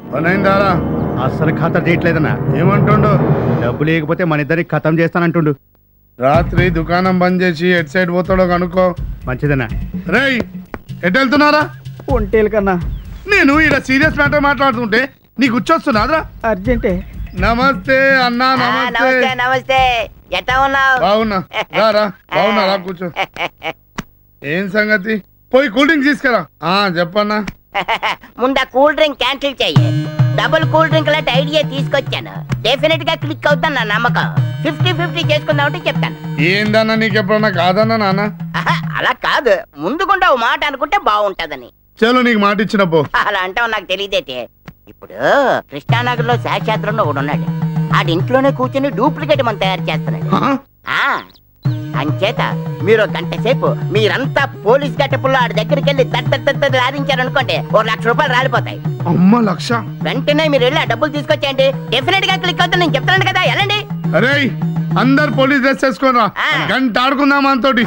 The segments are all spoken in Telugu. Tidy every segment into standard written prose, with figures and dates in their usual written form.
పనైందారా? అస్సలు ఖతం చేయట్లేదన్నా. ఏమంటుండు? డబ్బు లేకపోతే మన ఇద్దరికి ఖతం చేస్తానంటుండు. రాత్రి దుకాణం బంద్ చేసి ఎటు సైడ్ పోతాడో కనుక్కో. మంచిదన్నా. రేయ్ ఎటు వెళ్తున్నారా? ఒంటేలు కన్నా నేను ఇక్కడ సీరియస్ మ్యాటర్ మాట్లాడుతుంటే నీకు వచ్చొస్తున్నారా? అర్జెంటే. నమస్తే అన్నా. నమస్తే. నమస్తే. ఎట్టా ఉన్నావు? బాగున్నా. రా బాగున్నా, రా కూర్చో. ఏం సంగతి? పోయి కూల్ డ్రింక్ తీసుకురా. చెప్పన్నా. ముందు కూల్ డ్రింక్ క్యాన్సిల్ చెయ్యి. డబుల్ కూల్ డ్రింక్ లాంటి ఐడియా తీసుకొచ్చాను. డెఫినెట్ గా క్లిక్ అవుతాను నా నమ్మకం. 50-50 చేసుకుందామంటే చెప్తాను. ఏందన్నా నీకు ఎప్పుడన్నా కాదన్నా నాన్న? అలా కాదు, ముందుకుండా ఓ మాట అనుకుంటే బాగుంటదని. చలో నీకు మాట ఇచ్చిన పో. అలా అంటావు నాకు తెలియదేటే. ఇప్పుడు కృష్ణానగర్ లో శాస్త్రంలో ఒకడు ఉన్నాడు. ఆడి ఇంట్లోనే కూర్చొని డూప్లికేట్ మనం తయారు చేస్తున్నాడు. అంచేత మీరు గంట సేపు మీరంతా పోలీస్ గట్టపుల్లో ఆడి దగ్గరికి వెళ్ళి లారించారనుకోండి, 1,00,000 రూపాయలు రాలిపోతాయి. అమ్మ 1,00,000? వెంటనే మీరు వెళ్ళి ఆ డబ్బులు తీసుకొచ్చేయండి. డెఫినెట్ గా క్లిక్ అవుతుంది, నేను చెప్తాను కదా. వెళ్ళండి. అరే అందరు పోలీస్ డ్రెస్ వేసుకోరా, గంట ఆడుకుందాం మనతోటి.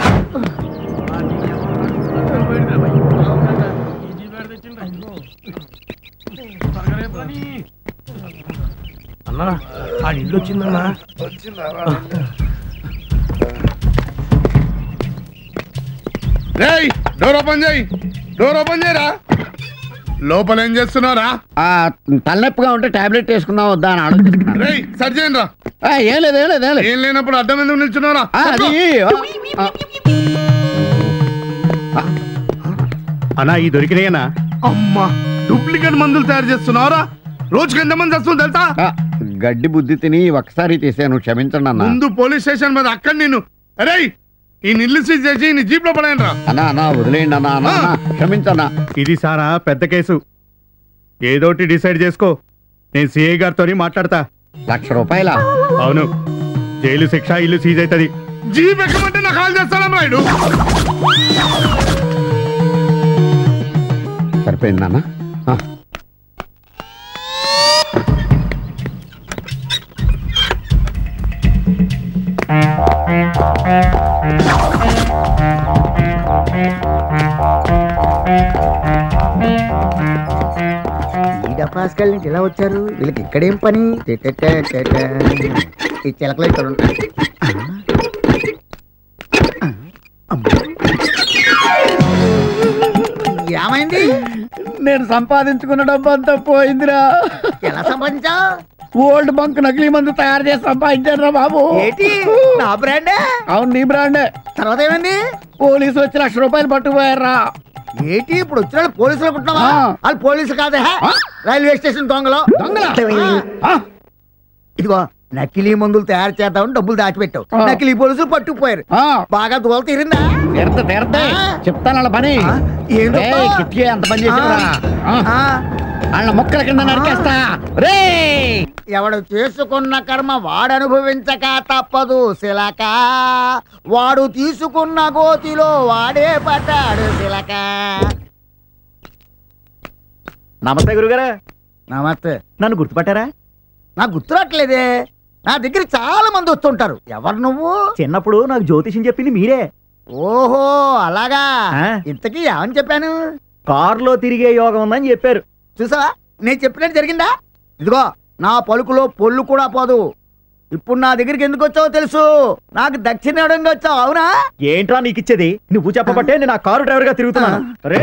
అన్నా ఆ ఇల్లు వచ్చిందన్నా. రేయ్ డోర్ ఓపెన్ చేయి. డోర్ ఓపెన్ చేయరా. లోపల ఏం చేస్తున్నారా? తలనొప్పిగా ఉంటే టాబ్లెట్ వేసుకుందాం వద్దా అని ఆలోచిస్తున్నా. రేయ్ సరి చేయండి రా. ఏం లేదు ఏం లేనప్పుడు అడ్డం ఎందుకు నిల్చున్నారా? అన్నా ఈ దొరికినాయనా? అమ్మా డూప్లికేట్ మందులు తయారు చేస్తున్నారా? రోజుకి ఎంతమంది వస్తుంది తెలుసా? గడ్డి బుద్ధి తిని ఒకసారి తీసాను, క్షమించండి అన్న. ముందు పోలీస్ స్టేషన్ మీద అక్కడ నేను అరే ఈ నిల్లు సీజ్ చేసి నీ జీప్ లో పడేయండి రా. అన్నా వదిలేయండి అన్న, క్షమించన్నా. ఇది సారా పెద్ద కేసు, ఏదోటి డిసైడ్ చేసుకో. నేను సిఐ గారితో మాట్లాడతా. 1,00,000 రూపాయల? అవును, జైలు శిక్ష, ఇల్లు సీజ్ అవుతుంది. జీప్ ఎక్కమంటే నాకు కాల్ చేస్తాను రాయుడు. సరిపోయిందన్నా. ఈ డపాస్కల్ నుంచి ఇలా వచ్చారు, వీళ్ళకి ఇక్కడేం పని? ఈ చిలకలు ఇక్కడ ఉంటాయి. ఏమైంది? నేను సంపాదించుకున్న డబ్బు అంతా పోయిందిరా. ఎలా సంపాదించావు? ఓల్డ్ బంక్ నకిలీ మందు తయారు చేసి సంపాదించారు రా బాబు. ఏంటి నా బ్రాండే? అవును నీ బ్రాండే. తర్వాత ఏమైంది? పోలీసు వచ్చి 1,00,000 రూపాయలు పట్టుకుపోయారా. ఏంటి ఇప్పుడు వచ్చిన పోలీసులు అనుకుంటున్నావా? వాళ్ళు పోలీసు కాదే, రైల్వే స్టేషన్ దొంగలు. ఇదిగో నకిలీ మందులు తయారు చేద్దామని డబ్బులు దాచిపెట్టావు, నకిలీ పోలీసులు పట్టుకుపోయారు. బాగా దూల తీరిందా? చెప్తాను వాళ్ళ పని. ఎంత పని చేసిరా, వాళ్ళ మొక్కల కింద నరికేస్తా. రే ఎవడు చేసుకున్న కర్మ వాడు అనుభవించక తప్పదు శిలక, వాడు తీసుకున్న గోతిలో వాడే పడ్డాడు శిలక. నమస్తే గురుగారా. నమస్తే. నన్ను గుర్తుపట్టారా? నాకు గుర్తురాట్లేదే. నా దగ్గర చాలా మంది వస్తుంటారు. ఎవరు నువ్వు? చిన్నప్పుడు నాకు జ్యోతిషం చెప్పింది మీరే. ఓహో అలాగా. ఇంతకీ ఏమని చెప్పాను? కారులో తిరిగే యోగం ఉందని చెప్పారు. చూసావా నేను చెప్పినట్టు జరిగిందా? ఇదిగో నా పలుకులో పొల్లు కూడా పోదు. ఇప్పుడు నా దగ్గరికి ఎందుకు వచ్చావో తెలుసు, నాకు దక్షిణ ఇవ్వడానికి వచ్చావు. అవునా? ఏంట్రా నీకు ఇచ్చేది? నువ్వు చెప్పబట్టే నేను ఆ కారు డ్రైవర్ గా తిరుగుతున్నాను.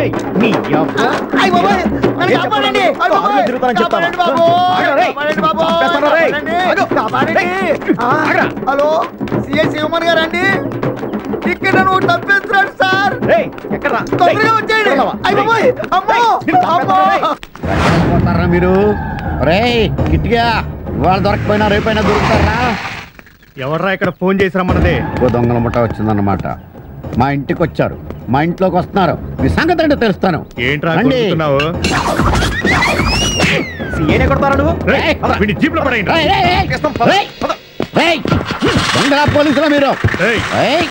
హలో సిఐ శివమణి గారు అండి, ఇక్కడ నువ్వు తప్పిస్తున్నాడు సార్. తొందరగా వచ్చేయండి. మీరు గిట్టిగా ఇవాళ దొరకపోయినా రేపైనా దొరుకుతారా? ఎవర్రా ఇక్కడ ఫోన్ చేసి రమ్మన్నదే? ఓ దొంగల ముఠ వచ్చిందన్నమాట. మా ఇంటికి వచ్చారు, మా ఇంట్లోకి వస్తున్నారు. మీ సంగతి అంటే తెలుస్తాను. ఏంట్రా దొంగ పోలీసులు మీరు.